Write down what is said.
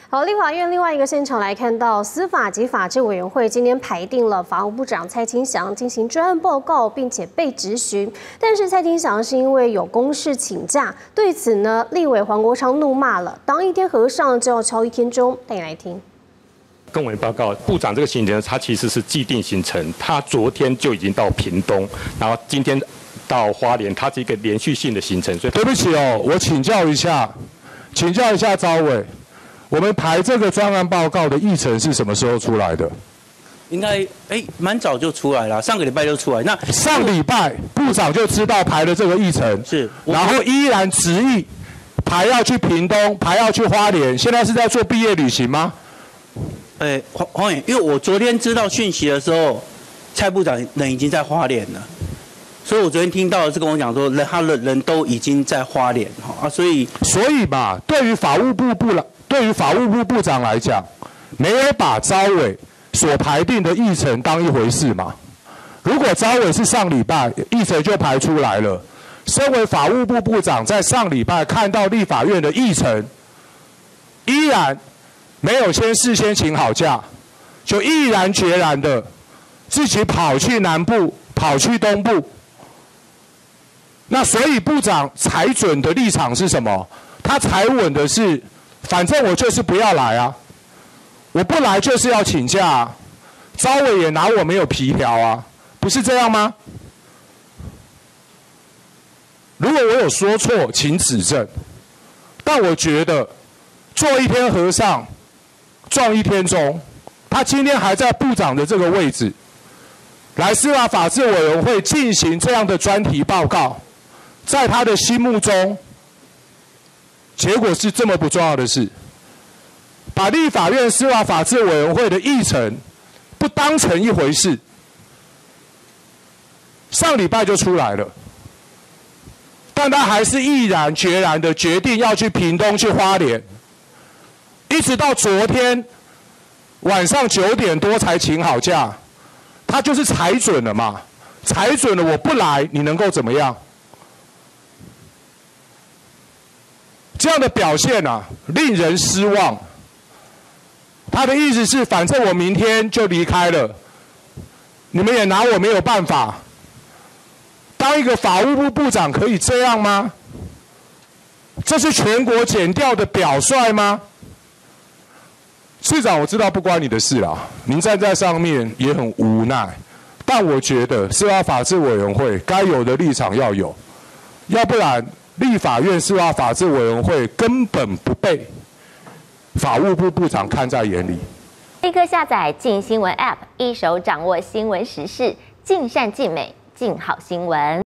好，立法院另外一个现场来看到，司法及法制委员会今天排定了法务部长蔡清祥进行专案报告，并且被质询。但是蔡清祥是因为有公事请假，对此呢，立委黄国昌怒骂了：当一天和尚就要敲一天钟。带你来听。 公文报告，部长这个行程，他其实是既定行程，他昨天就已经到屏东，然后今天到花莲，它是一个连续性的行程。所以对不起哦，我请教一下召委。我们排这个专案报告的议程是什么时候出来的？ 应该蛮早就出来了，上个礼拜就出来。那上礼拜部长就知道排了这个议程， 是， 然后依然执意排要去屏东，排要去花莲，现在是在做毕业旅行吗？ 黄委员，因为我昨天知道讯息的时候，蔡部长人已经在花莲了，所以我昨天听到是跟我讲说，他的人都已经在花莲所以嘛，对于法务部部长来讲，没有把召委所排定的议程当一回事嘛。如果召委是上礼拜议程就排出来了，身为法务部部长在上礼拜看到立法院的议程，依然没有事先请好假，就毅然决然的自己跑去南部，跑去东部。那所以部长裁准的立场是什么？他裁稳的是，反正我就是不要来啊，我不来就是要请假啊，召委也拿我没有皮条啊，不是这样吗？如果我有说错，请指正。但我觉得做一天和尚撞一天钟，他今天还在部长的这个位置，来司法法制委员会进行这样的专题报告，在他的心目中，结果是这么不重要的事，把立法院司法法制委员会的议程不当成一回事，上礼拜就出来了，但他还是毅然决然的决定要去屏东去花莲，一直到昨天晚上9点多才请好假，他就是裁准了嘛，裁准了我不来，你能够怎么样？这样的表现啊，令人失望。他的意思是，反正我明天就离开了，你们也拿我没有办法。当一个法务部部长可以这样吗？这是全国检调的表率吗？市长，我知道不关你的事啦，您站在上面也很无奈，但我觉得司法法制委员会该有的立场要有，要不然立法院司法法制委员会根本不被法务部部长看在眼里。 立刻下载镜新闻 App， 一手掌握新闻时事，尽善尽美，尽好新闻。